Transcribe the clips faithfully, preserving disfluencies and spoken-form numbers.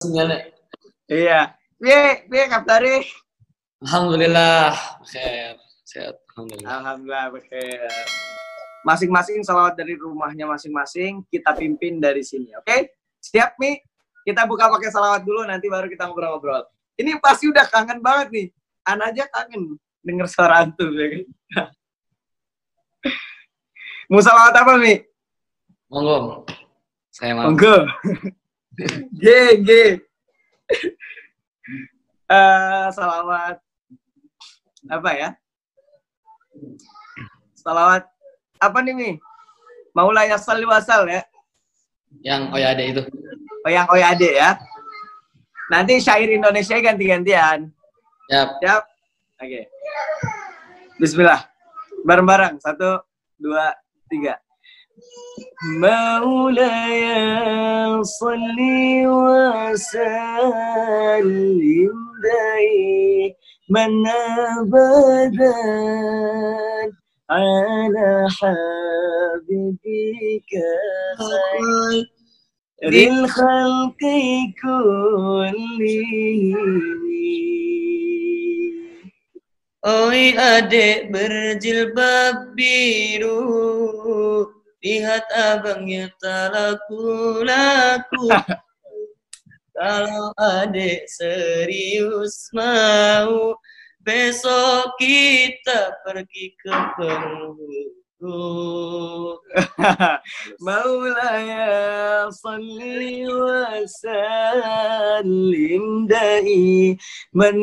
Iya. Piye, piye kabare? Alhamdulillah, sehat, sehat. Alhamdulillah. Alhamdulillah bekhair. Masing-masing salawat dari rumahnya masing-masing, kita pimpin dari sini, oke? Okay? Siap, Mi? Kita buka pakai salawat dulu, nanti baru kita ngobrol-ngobrol. Ini pasti udah kangen banget nih. Ana aja kangen denger suara antum, ya kan? Mau salawat apa, Mi? Monggo. Saya mau. Monggo. G, G. Uh, salawat apa ya? Salawat apa nih, Mi? Maula ya salli wasal ya? Yang Oyade itu. Oh, yang Oyade ya? Nanti syair Indonesia ganti-gantian. Yap. Yap. Oke. Okay. Bismillah. Bareng-bareng. Satu, dua, tiga. Maulaya salli wa sallim daiman abadan ala habibika khairil khalqi kullihim. Oi adik berjilbab biru, lihat abangnya tak laku-laku. Kalau adik serius mau, besok kita pergi ke Bengkulu. Maulaya salli wa sallim daiman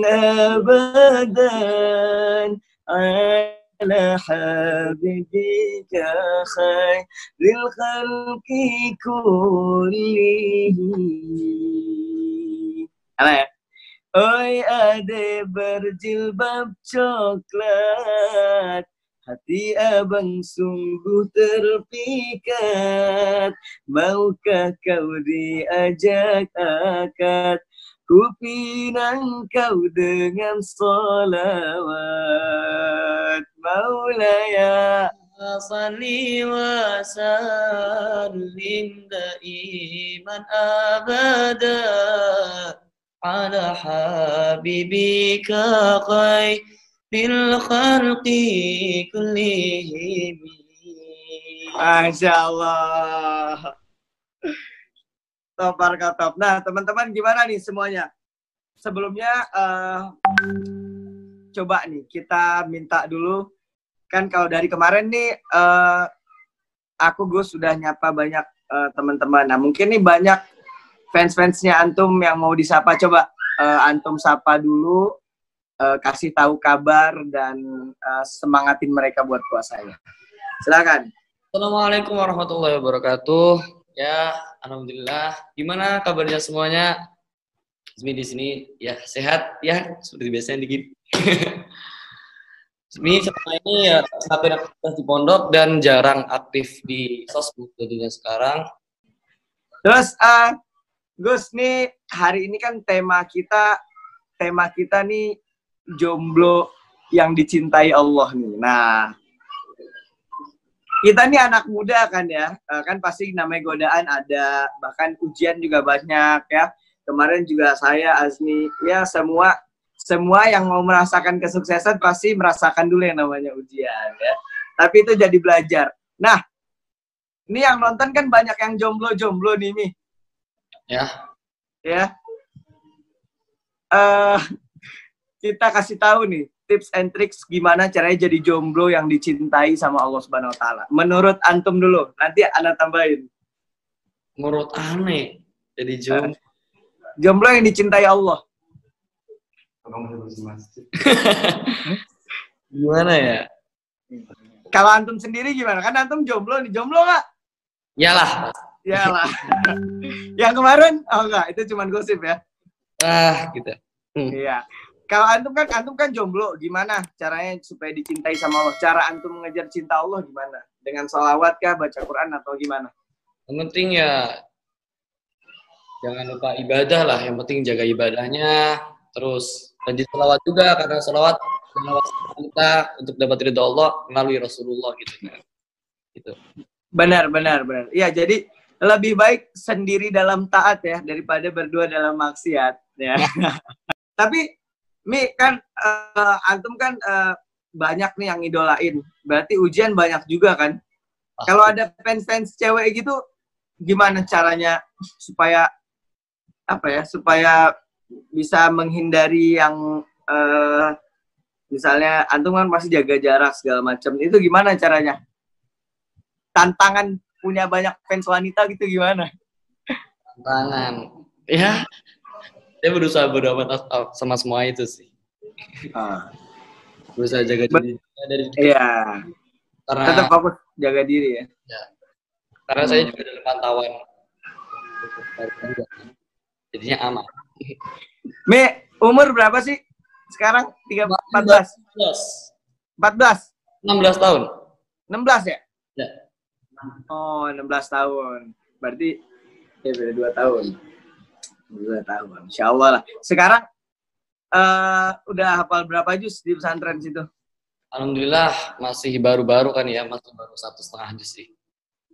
abadan ala habibika khairil khalqi kullihim. Apa ya? Oi ade berjilbab coklat, hati abang sungguh terpikat. Maukah kau diajak akad, ku pinang kau dengan sholawat. Maulaya salli wa sallim daiman abada ala habibika khairil khalqi kullihim. Masya Allah. Top, harga top. Nah, teman-teman gimana nih semuanya? Sebelumnya uh, coba nih kita minta dulu. Kan kalau dari kemarin nih uh, aku Gus sudah nyapa banyak uh, teman-teman. Nah, mungkin nih banyak fans-fansnya antum yang mau disapa. Coba uh, antum sapa dulu, uh, kasih tahu kabar dan uh, semangatin mereka buat puasanya. Silakan. Assalamualaikum warahmatullahi wabarakatuh. Ya, alhamdulillah. Gimana kabarnya semuanya? Zmi di sini ya sehat ya seperti biasanya dikit. Zmi selama ini ya sangat aktif di pondok dan jarang aktif di sosmed jadinya sekarang. Terus uh, Gus nih hari ini kan tema kita tema kita nih jomblo yang dicintai Allah nih. Nah, kita nih anak muda kan ya, kan pasti namanya godaan ada, bahkan ujian juga banyak ya. Kemarin juga saya, Azmi, ya semua semua yang mau merasakan kesuksesan pasti merasakan dulu yang namanya ujian ya. Tapi itu jadi belajar. Nah, ini yang nonton kan banyak yang jomblo-jomblo nih, Mi. Ya. Ya. Uh, kita kasih tahu nih tips and tricks gimana caranya jadi jomblo yang dicintai sama Allah Subhanahu wa taala. Menurut antum dulu, nanti Ana tambahin. Menurut aneh jadi jomblo. Uh, jomblo yang dicintai Allah. Gimana ya? Kalau antum sendiri gimana? Kan antum jomblo nih, jomblo nggak? Iyalah. Iyalah. Yang kemarin, oh enggak, itu cuma gosip ya. Ah, gitu. Hmm. Iya. Kalau antum kan, antum kan jomblo, gimana caranya supaya dicintai sama Allah? Cara antum mengejar cinta Allah gimana? Dengan sholawat kah, baca Quran atau gimana? Yang penting ya jangan lupa ibadah lah. Yang penting jaga ibadahnya. Terus lanjut sholawat juga karena sholawat adalah kita untuk dapat ridho Allah melalui Rasulullah gitu kan. Gitu. Benar, benar, benar. Iya, jadi lebih baik sendiri dalam taat ya daripada berdua dalam maksiat ya. Tapi Mi kan uh, antum kan uh, banyak nih yang idolain. Berarti ujian banyak juga kan? Ah. Kalau ada fans-fans cewek gitu gimana caranya supaya apa ya? Supaya bisa menghindari yang uh, misalnya antum kan pasti jaga jarak segala macam. Itu gimana caranya? Tantangan punya banyak fans wanita gitu gimana? Tantangan. Ya, dia berusaha bodo amat sama semua itu sih. Ah. Berusaha jaga diri dari dekat. Iya. Karena tetap fokus jaga diri ya. Ya. Karena hmm. saya juga dalam pantauan. Jadinya aman. Mi, umur berapa sih sekarang? tiga empat belas. empat belas. enam belas tahun. enam belas ya? Ya. Oh, enam belas tahun. Berarti ya beda dua tahun. dua tahun. Insya Allah lah. Sekarang uh, udah hafal berapa juz di pesantren situ? Alhamdulillah masih baru-baru kan ya, masih baru satu setengah juz sih.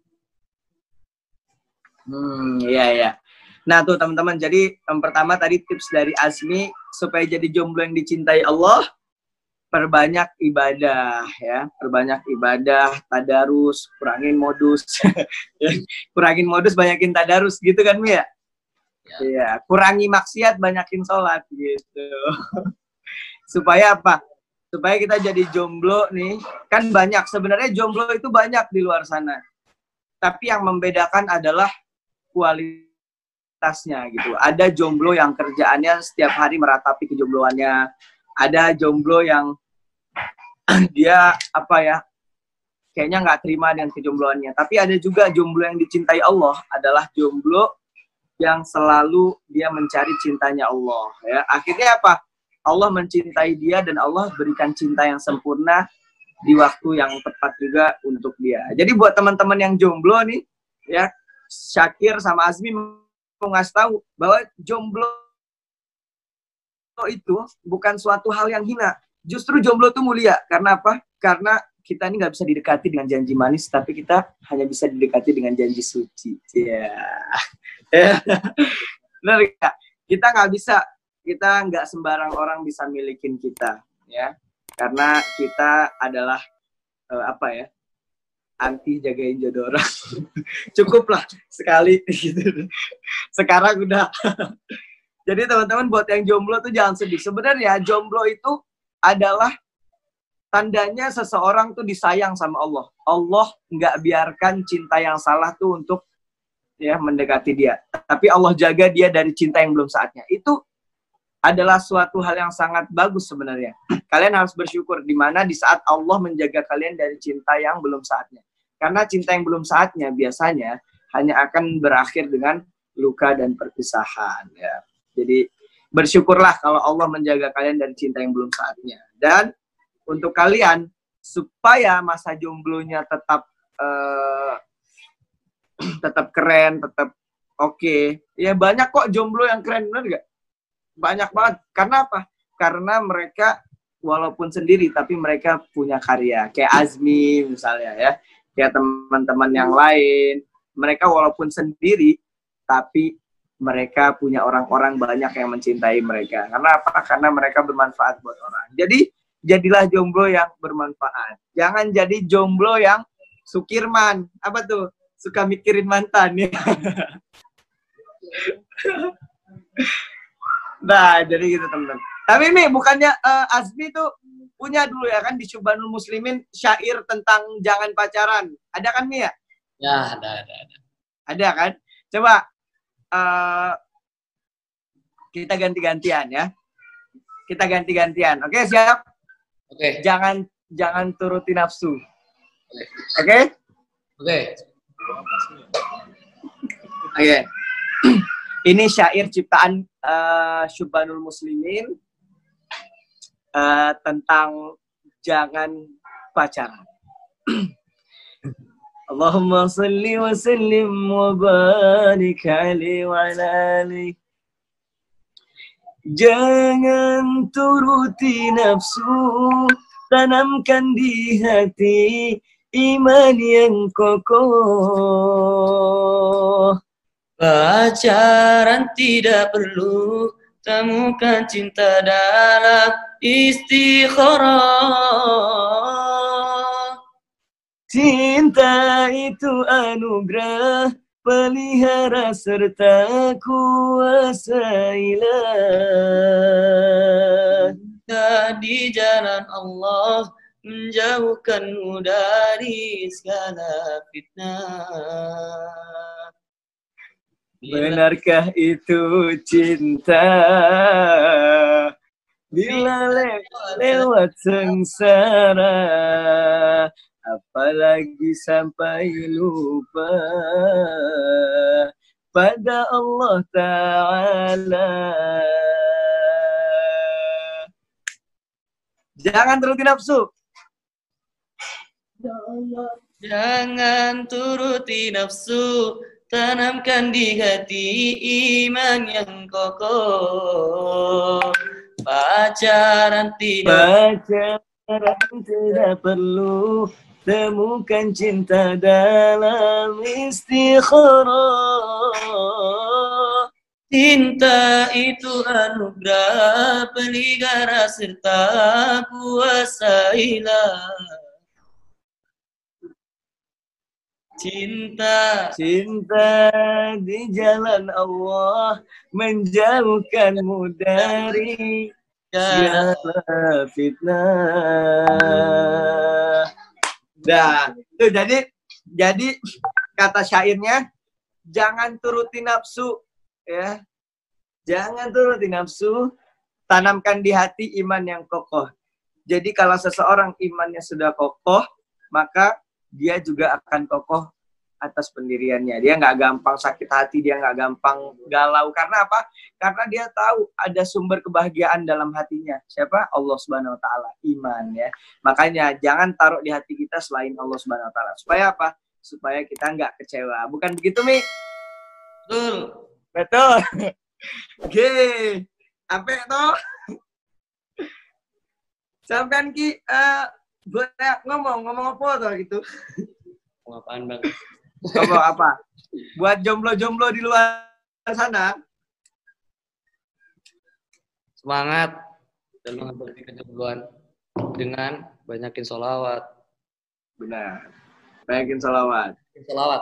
Hmm, iya iya. Nah tuh teman-teman, jadi yang pertama tadi tips dari Azmi supaya jadi jomblo yang dicintai Allah. Perbanyak ibadah ya, perbanyak ibadah, tadarus, kurangin modus, kurangin modus, banyakin tadarus gitu kan Mi ya? Iya, ya. Kurangi maksiat, banyakin sholat gitu. Supaya apa? Supaya kita jadi jomblo nih, kan banyak sebenarnya jomblo itu banyak di luar sana. Tapi yang membedakan adalah kualitasnya gitu. Ada jomblo yang kerjaannya setiap hari meratapi kejombloannya. Ada jomblo yang dia apa ya, kayaknya nggak terima dengan kejombloannya. Tapi ada juga jomblo yang dicintai Allah, adalah jomblo yang selalu dia mencari cintanya Allah. Ya, akhirnya apa? Allah mencintai dia dan Allah berikan cinta yang sempurna di waktu yang tepat juga untuk dia. Jadi buat teman-teman yang jomblo nih, ya Syakir sama Azmi mau ngasih tahu bahwa jomblo itu bukan suatu hal yang hina. Justru jomblo itu mulia. Karena apa? Karena kita ini nggak bisa didekati dengan janji manis, tapi kita hanya bisa didekati dengan janji suci. Ya, yeah. Benar nggak? Kita nggak bisa, kita nggak sembarang orang bisa milikin kita, ya. Karena kita adalah uh, apa ya? Anti jagain jodoh orang. Cukuplah sekali gitu. Sekarang udah. Jadi teman-teman buat yang jomblo tuh jangan sedih. Sebenarnya jomblo itu adalah tandanya seseorang tuh disayang sama Allah. Allah nggak biarkan cinta yang salah tuh untuk ya mendekati dia. Tapi Allah jaga dia dari cinta yang belum saatnya. Itu adalah suatu hal yang sangat bagus sebenarnya. Kalian harus bersyukur di mana di saat Allah menjaga kalian dari cinta yang belum saatnya. Karena cinta yang belum saatnya biasanya hanya akan berakhir dengan luka dan perpisahan. Ya. Jadi bersyukurlah kalau Allah menjaga kalian dari cinta yang belum saatnya. Dan untuk kalian supaya masa jomblonya tetap uh, tetap keren, tetap oke. Okay. Ya banyak kok jomblo yang keren, bener nggak? Banyak banget. Karena apa? Karena mereka walaupun sendiri tapi mereka punya karya. Kayak Azmi misalnya ya. Kayak teman-teman yang lain. Mereka walaupun sendiri tapi mereka punya orang-orang banyak yang mencintai mereka. Karena apa? Karena mereka bermanfaat buat orang. Jadi, jadilah jomblo yang bermanfaat. Jangan jadi jomblo yang Sukirman. Apa tuh? Suka mikirin mantan. Ya. Nah, jadi gitu teman-teman. Tapi Mi, bukannya uh, Azmi tuh punya dulu ya kan di Syubhanul Muslimin syair tentang jangan pacaran. Ada kan Mi ya? Ya, ada, ada, ada. Ada kan? Coba uh, kita ganti-gantian ya. Kita ganti-gantian. Oke, siap? Oke. Jangan jangan turuti nafsu. Oke. Oke? Oke. Oke. Ini syair ciptaan uh, Syubhanul Muslimin uh, tentang jangan pacaran. Allahumma salli wa sallim wa barik alaihi wa ala alihi. Jangan turuti nafsu, tanamkan di hati iman yang kokoh. Pacaran tidak perlu, temukan cinta dalam istikharah. Cinta itu anugerah, pelihara serta kuasailah. Di jalan Allah, menjauhkanmu dari segala fitnah. Benarkah itu cinta? Bila lewat, lewat sengsara, apalagi sampai lupa pada Allah Ta'ala. Jangan turuti nafsu. Jangan turuti nafsu, tanamkan di hati iman yang kokoh. Pacaran tidak Pacaran tidak perlu, temukan cinta dalam istikharah. Cinta itu anugerah, pelihara serta kuasailah. Cinta, cinta di jalan Allah, menjauhkanmu dari segala fitnah. Nah, tuh jadi jadi kata syairnya, jangan turuti nafsu, ya. Jangan turuti nafsu, tanamkan di hati iman yang kokoh. Jadi kalau seseorang imannya sudah kokoh, maka dia juga akan kokoh atas pendiriannya. Dia nggak gampang sakit hati, dia nggak gampang galau. Karena apa? Karena dia tahu ada sumber kebahagiaan dalam hatinya. Siapa? Allah Subhanahu Wa Taala. Iman, ya. Makanya jangan taruh di hati kita selain Allah Subhanahu Wa Taala. Supaya apa? Supaya kita nggak kecewa. Bukan begitu, Mi? betul. Betul. Oke. Sampai toh. Sampai Ki. Uh, Buat ngomong, ngomong apa tuh gitu? Ngomong apaan, Bang? Ngomong apa? Buat jomblo-jomblo di luar sana. Semangat dan menghadapi kejombloan dengan banyakin sholawat. Benar. Banyakin sholawat. Sholawat.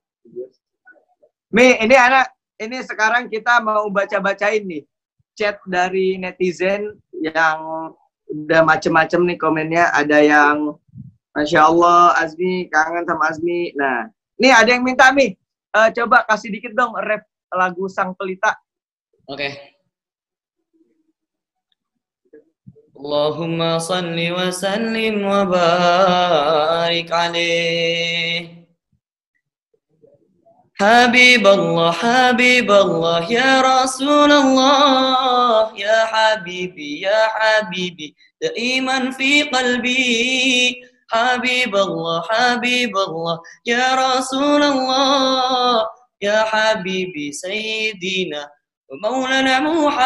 Mi, ini anak, ini sekarang kita mau baca-bacain nih chat dari netizen yang udah macem-macem nih komennya. Ada yang Masya Allah, Azmi, kangen sama Azmi. Nah, nih ada yang minta, Mi. Uh, coba kasih dikit dong rap lagu Sang Pelita. Oke. Okay. Allahumma salli wa sallim wa barik alaih. حبيب الله حبيب الله يا رسول الله يا حبيبي يا حبيبي دائما في قلبي حبيب الله حبيب الله يا رسول الله يا حبيبي سيدنا ومولانا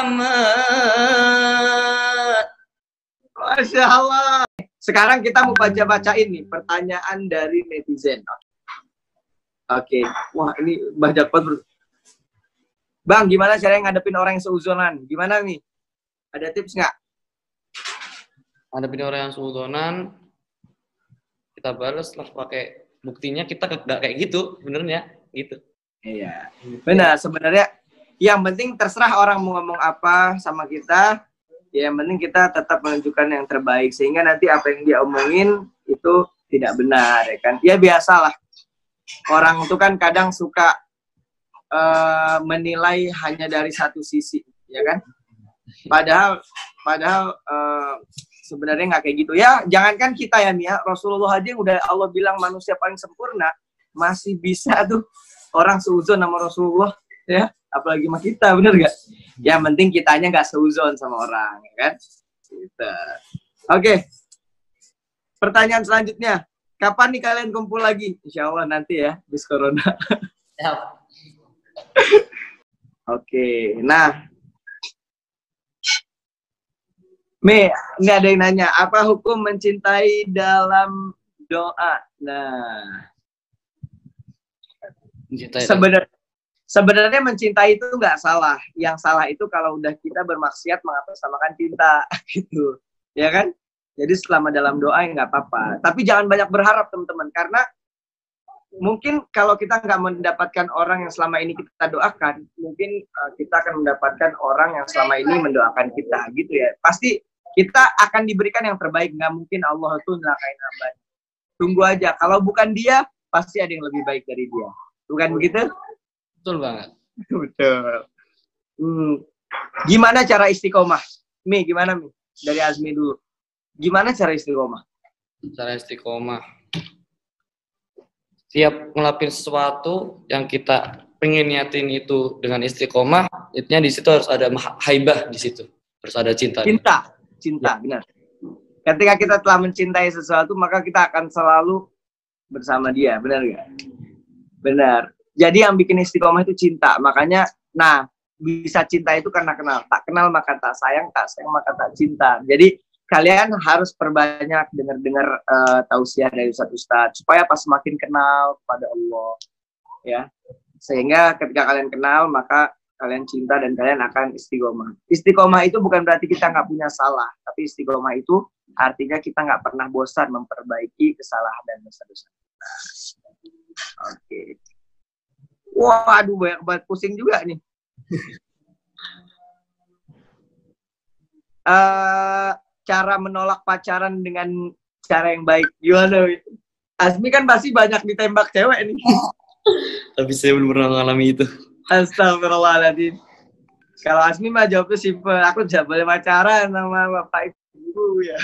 محمد. Masya Allah. Sekarang kita mau baca-bacain nih pertanyaan dari netizen. Oke, okay. Wah ini banyak banget. Bang, gimana caranya ngadepin orang yang seuzonan? Gimana nih? Ada tips nggak? Ngadepin orang yang seuzonan, kita balas lah pakai buktinya kita nggak kayak gitu, benernya gitu. Iya, benar. Sebenarnya yang penting terserah orang mau ngomong apa sama kita. Ya, yang penting kita tetap menunjukkan yang terbaik sehingga nanti apa yang dia omongin itu tidak benar, ya kan? Ya biasalah. Orang itu kan kadang suka uh, menilai hanya dari satu sisi, ya kan? Padahal, padahal uh, sebenarnya nggak kayak gitu. Ya, jangankan kita ya, Mia. Rasulullah aja yang udah Allah bilang manusia paling sempurna, masih bisa tuh orang seuzon sama Rasulullah, ya. Apalagi sama kita, bener nggak? Yang penting kitanya nggak seuzon sama orang, ya kan? Gitu. Oke. Pertanyaan selanjutnya. Kapan nih kalian kumpul lagi? Insya Allah nanti ya, bis corona. Ya. Oke, nah. Mi, ini ada yang nanya, apa hukum mencintai dalam doa. Nah, Mencintai sebenarnya sebenarnya mencintai itu nggak salah. Yang salah itu kalau udah kita bermaksiat mengatasnamakan cinta, gitu, ya kan? Jadi selama dalam doa ya nggak apa-apa. Tapi jangan banyak berharap teman-teman, karena mungkin kalau kita nggak mendapatkan orang yang selama ini kita doakan, mungkin uh, kita akan mendapatkan orang yang selama ini mendoakan kita, gitu ya. Pasti kita akan diberikan yang terbaik. Nggak mungkin Allah tuh ngelakain hambanya. Tunggu aja. Kalau bukan dia, pasti ada yang lebih baik dari dia. Bukan begitu? Betul banget. Betul. Hmm. Gimana cara istiqomah? Mi, gimana Mi? Dari Azmi dulu. Gimana cara istiqomah? Cara istiqomah. Tiap ngelapin sesuatu yang kita pengen niatin itu dengan istiqomah, intinya di situ harus ada haibah di situ. Harus ada cinta. Cinta. Cinta, ya. Benar. Ketika kita telah mencintai sesuatu, maka kita akan selalu bersama dia. Benar nggak? Benar. Jadi yang bikin istiqomah itu cinta. Makanya, nah, bisa cinta itu karena kenal. Tak kenal maka tak sayang, tak sayang maka tak cinta. Jadi kalian harus perbanyak dengar-dengar uh, tausiah dari satu ustadz supaya pas semakin kenal kepada Allah, ya. Sehingga ketika kalian kenal maka kalian cinta dan kalian akan istiqomah. Istiqomah itu bukan berarti kita nggak punya salah, tapi istiqomah itu artinya kita nggak pernah bosan memperbaiki kesalahan dan dosa-dosa kita. Oke. Okay. Wah, aduh banyak banget, pusing juga nih. uh, cara menolak pacaran dengan cara yang baik gimana? Azmi kan pasti banyak ditembak cewek nih. Tapi saya belum pernah mengalami itu. Astagfirullahaladzim. Kalau Azmi mah jawabnya simpel. Aku tidak boleh pacaran sama bapak ibu ya.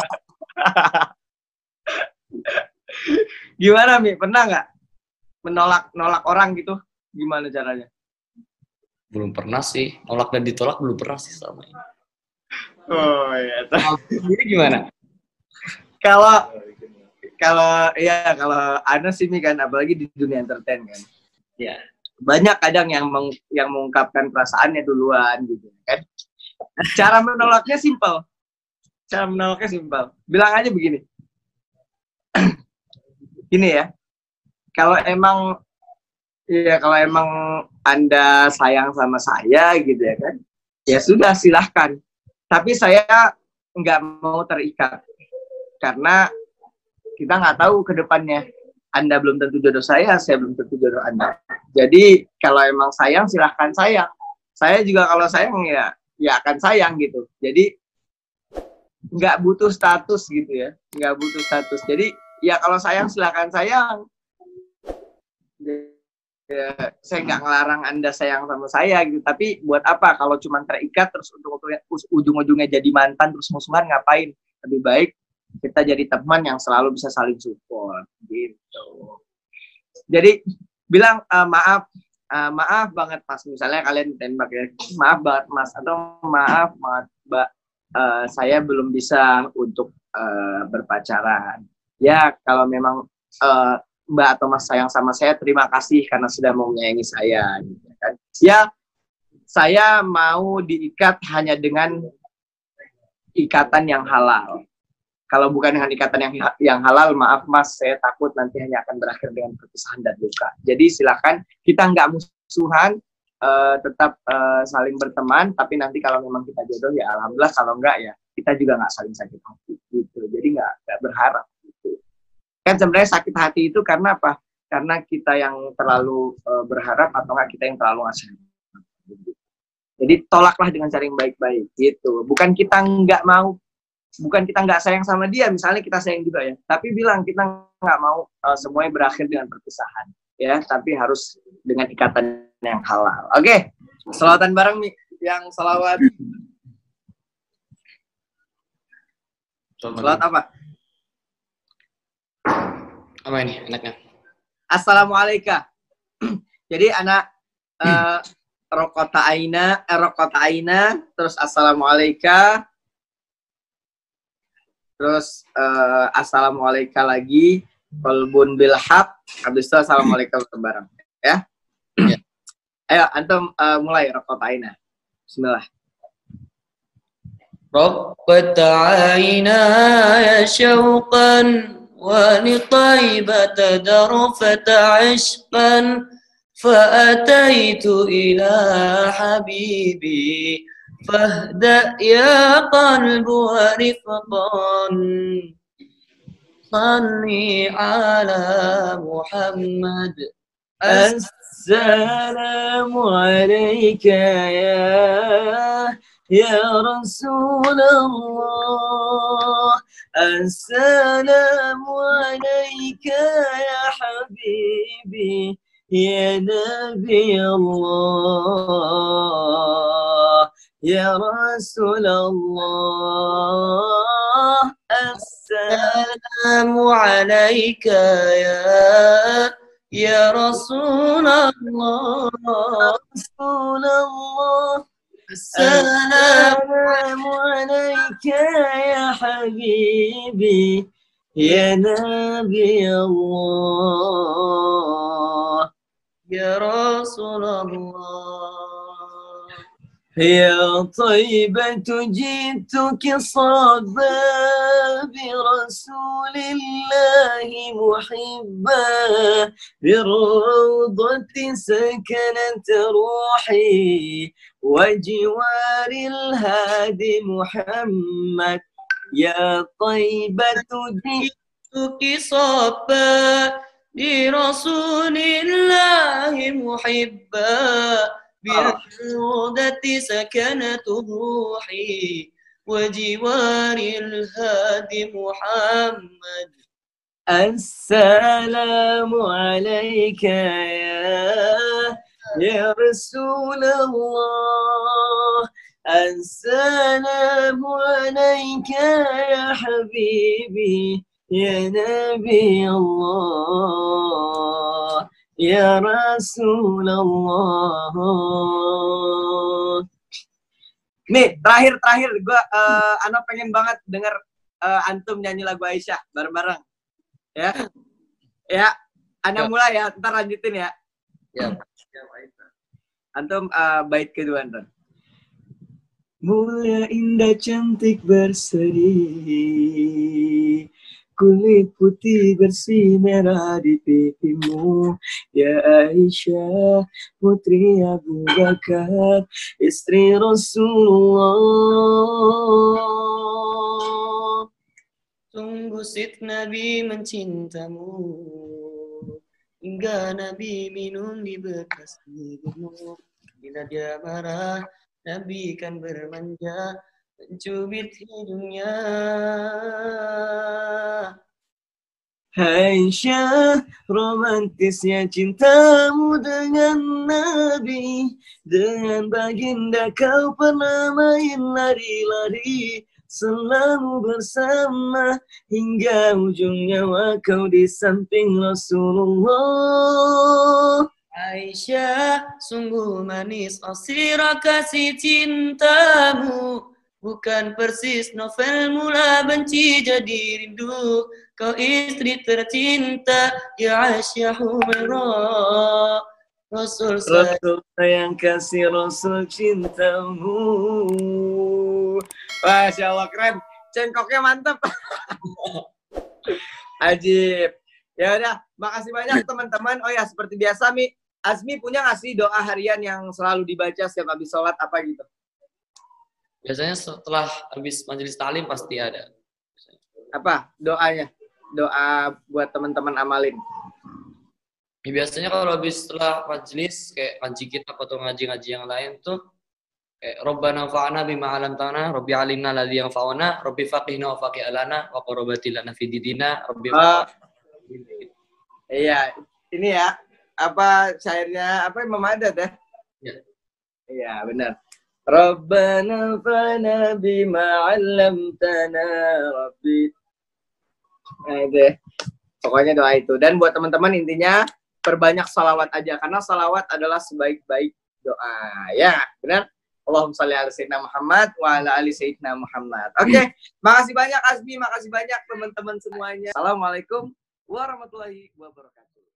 Gimana Mi? Pernah nggak menolak nolak orang gitu? Gimana caranya? Belum pernah sih. Nolak dan ditolak belum pernah sih selama ini. Oh iya. Jadi gimana? Kalau kalau ya kalau ada sih Mi kan, apalagi di dunia entertain kan. Ya. Banyak kadang yang meng, yang mengungkapkan perasaannya duluan gitu kan. Cara menolaknya simpel. Cara menolaknya simpel. Bilang aja begini. Gini ya. Kalau emang ya kalau emang Anda sayang sama saya gitu ya kan. Ya sudah silahkan. Tapi saya nggak mau terikat. Karena kita nggak tahu ke depannya. Anda belum tentu jodoh saya, saya belum tentu jodoh Anda. Jadi kalau emang sayang, silahkan sayang. Saya juga kalau sayang ya, ya akan sayang gitu. Jadi nggak butuh status gitu ya, nggak butuh status. Jadi ya kalau sayang silahkan sayang. Ya, saya nggak ngelarang Anda sayang sama saya gitu. Tapi buat apa kalau cuma terikat terus ujung-ujungnya jadi mantan terus musuhan, ngapain? Lebih baik kita jadi teman yang selalu bisa saling support gitu. Jadi bilang uh, maaf, uh, maaf banget Mas, misalnya kalian tembak ya, maaf banget Mas, atau maaf banget Mbak, uh, saya belum bisa untuk uh, berpacaran. Ya kalau memang uh, Mbak atau Mas sayang sama saya, terima kasih karena sudah mau menyayangi saya. Gitu kan. Ya saya mau diikat hanya dengan ikatan yang halal. Kalau bukan dengan ikatan yang yang halal, maaf Mas, saya takut nanti hanya akan berakhir dengan perpisahan dan duka. Jadi silakan, kita nggak musuhan, uh, tetap uh, saling berteman, tapi nanti kalau memang kita jodoh ya alhamdulillah, kalau enggak ya kita juga nggak saling sakit hati gitu. Jadi nggak nggak berharap gitu. Kan sebenarnya sakit hati itu karena apa? Karena kita yang terlalu uh, berharap atau nggak kita yang terlalu ngasih. Gitu. Jadi tolaklah dengan cara yang baik-baik gitu. Bukan kita nggak mau, bukan kita nggak sayang sama dia, misalnya kita sayang juga ya, tapi bilang kita nggak mau uh, semuanya berakhir dengan perpisahan ya, tapi harus dengan ikatan yang halal. Oke, okay. Selawatan bareng nih, yang selawat. Selawat apa? Apa ini enaknya? Assalamualaikum. Jadi anak uh, rokota aina, eh, rokota aina, terus assalamualaikum. Terus uh, assalamualaikum lagi, kolbun bilhaq, habis itu assalamualaikum bareng, ya. Ya. Ayo antum uh, mulai rokotaina. Bismillah. Rokotaina ya syauqan ولطيبة درفة عشقا فأتيت إلى حبيبي فاهدأ يا قلب ورفقا صلي على محمد. السلام عليك يا يا رسول الله، السلام عليك يا حبيبي يا نبي الله يا رسول الله. السلام عليك يا يا رسول الله، رسول الله. السلام السلام عليك يا حبيبي يا نبي الله يا رسول الله. يا طيبة جئتك صبا برسول الله محبا بالروضة سكنت روحي وجوار الهادي محمد. يا طيبة جئتك صبا برسول الله محبا بالروضة سكنت روحي وجوار الهادي محمد. السلام عليك يا يا رسول الله، السلام عليك يا حبيبي يا نبي الله يا رسول Allah. Nih, terakhir-terakhir gue uh, Ana pengen banget denger uh, antum nyanyi lagu Aisyah bareng-bareng. Ya. Ya, Ana mulai ya, ntar lanjutin ya. Ya. Antum uh, bait kedua ntar. Mulia indah cantik berseri, kulit putih bersih merah di pipimu, ya Aisyah putri Abu Bakar istri Rasulullah. Sungguh Sid Nabi mencintamu hingga Nabi minum di bekas hidungmu. Bila dia marah Nabi kan bermanja mencubit hidungnya. Aisyah, romantisnya cintamu dengan Nabi, dengan baginda kau pernah main lari-lari, selalu bersama hingga ujung nyawa kau di samping Rasulullah. Aisyah, sungguh manis asira kasih cintamu, bukan persis novel mula benci jadi rindu. Kau istri tercinta, ya Aisyah Humairah, Rasul sayang. Rasul sayang kasih Rasul cintamu. Masya Allah, keren. Cengkoknya mantap. Ajib. Ya udah, makasih banyak teman-teman. Oh ya, seperti biasa Mi, Azmi punya nggak sih doa harian yang selalu dibaca setiap habis sholat apa gitu? Biasanya setelah habis majelis taklim pasti ada. Apa doanya? Doa buat teman-teman amalin. Ya, biasanya kalau habis setelah majelis kayak ngaji kitab atau ngaji-ngaji yang lain tuh kayak Rabbana fa'ana bima 'allamtana, Rabbi 'allimna alladzi yanfa'una, Rabbi faqihna wa faqih alana wa qurrati lana fi dinina, Rabbi uh, Iya, ini ya. Apa syairnya apa Imam Haddad ya? Iya. Iya, benar. Rabbana fa'na bima 'allamtana Rabbi. Nah, itu. Pokoknya doa itu. Dan buat teman-teman intinya perbanyak salawat aja karena salawat adalah sebaik-baik doa. Ya, benar. Allahumma shalli ala sayyidina Muhammad wa ala ali sayyidina Muhammad. Oke, okay. Makasih banyak Azmi, makasih banyak teman-teman semuanya. Assalamualaikum warahmatullahi wabarakatuh.